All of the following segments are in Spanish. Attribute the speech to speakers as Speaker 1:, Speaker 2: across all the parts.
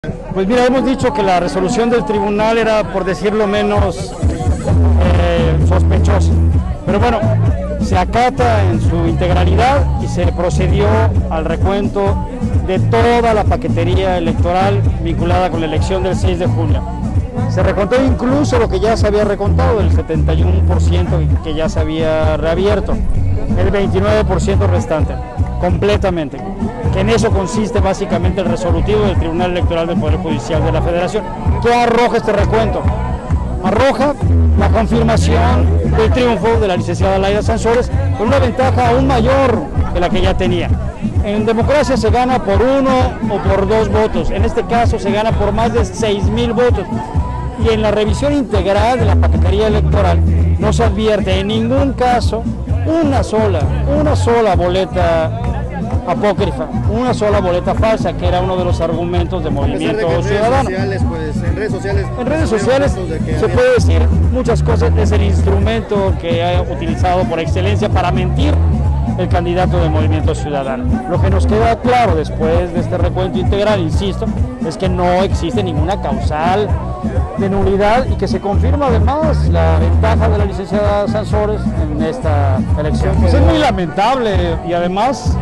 Speaker 1: Pues mira, hemos dicho que la resolución del tribunal era, por decirlo menos, sospechosa. Pero bueno, se acata en su integralidad y se procedió al recuento de toda la paquetería electoral vinculada con la elección del 6 de junio. Se recontó incluso lo que ya se había recontado, el 71% que ya se había reabierto, el 29% restante, completamente. Que en eso consiste básicamente el resolutivo del Tribunal Electoral del Poder Judicial de la Federación. ¿Qué arroja este recuento? Arroja la confirmación del triunfo de la licenciada Laida Sansores con una ventaja aún mayor que la que ya tenía. En democracia se gana por 1 o por 2 votos, en este caso se gana por más de 6,000 votos. Y en la revisión integral de la paquetería electoral no se advierte en ningún caso una sola boleta apócrifa, una sola boleta falsa, que era uno de los argumentos de Movimiento Ciudadano.
Speaker 2: En redes sociales
Speaker 1: se puede decir muchas cosas, es el instrumento que ha utilizado por excelencia para mentir el candidato de Movimiento Ciudadano. Lo que nos queda claro después de este recuento integral, insisto, es que no existe ninguna causal de nulidad y que se confirma además la ventaja de la licenciada Sansores en esta elección. Pues es muy lamentable y además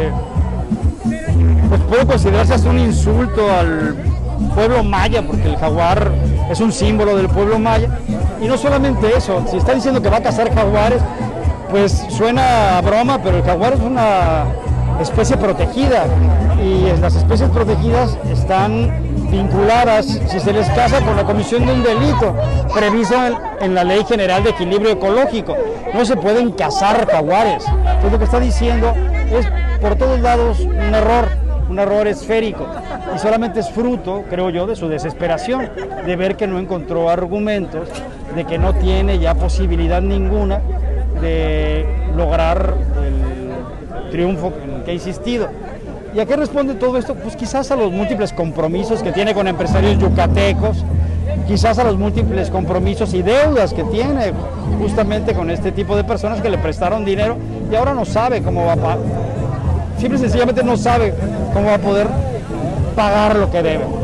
Speaker 1: pues puede considerarse hasta un insulto al pueblo maya, porque el jaguar es un símbolo del pueblo maya. Y no solamente eso, si está diciendo que va a cazar jaguares, pues suena a broma, pero el jaguar es una especie protegida y las especies protegidas están vinculadas, si se les caza, con la comisión de un delito previsto en la Ley General de Equilibrio Ecológico. No se pueden cazar jaguares. Entonces lo que está diciendo es por todos lados un error esférico, y solamente es fruto, creo yo, de su desesperación, de ver que no encontró argumentos, de que no tiene ya posibilidad ninguna de lograr el triunfo en el que ha insistido. ¿Y a qué responde todo esto? Pues quizás a los múltiples compromisos que tiene con empresarios yucatecos, quizás a los múltiples compromisos y deudas que tiene justamente con este tipo de personas que le prestaron dinero y ahora no sabe cómo va a pagar. Simple y sencillamente no sabe cómo va a poder pagar lo que debe.